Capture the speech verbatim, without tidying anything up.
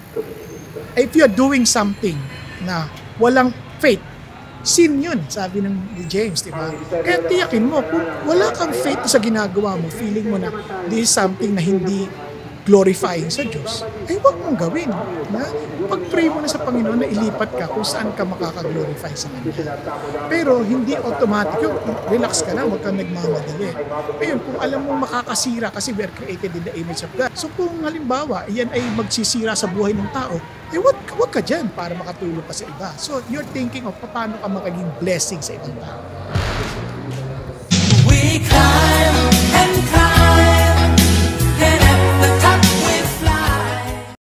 If you're doing something na walang faith, sin yun, sabi ng James, di ba? Kaya tiyakin mo, kung wala kang faith sa ginagawa mo, feeling mo na this is something na hindi glorifying sa Diyos, ay huwag mong gawin. Na? Pag-pray mo na sa Panginoon na ilipat ka kung saan ka makaka-glorify sa Kanya. Pero hindi automatic yung relax ka na, huwag kang nagmamadali. Ayun, kung alam mo makakasira kasi we are created in the image of God. So kung halimbawa, yan ay magsisira sa buhay ng tao, eh wag, wag ka dyan para makatulong ka sa iba. So you're thinking of paano ka magiging blessing sa ibang tao. We climb and climb.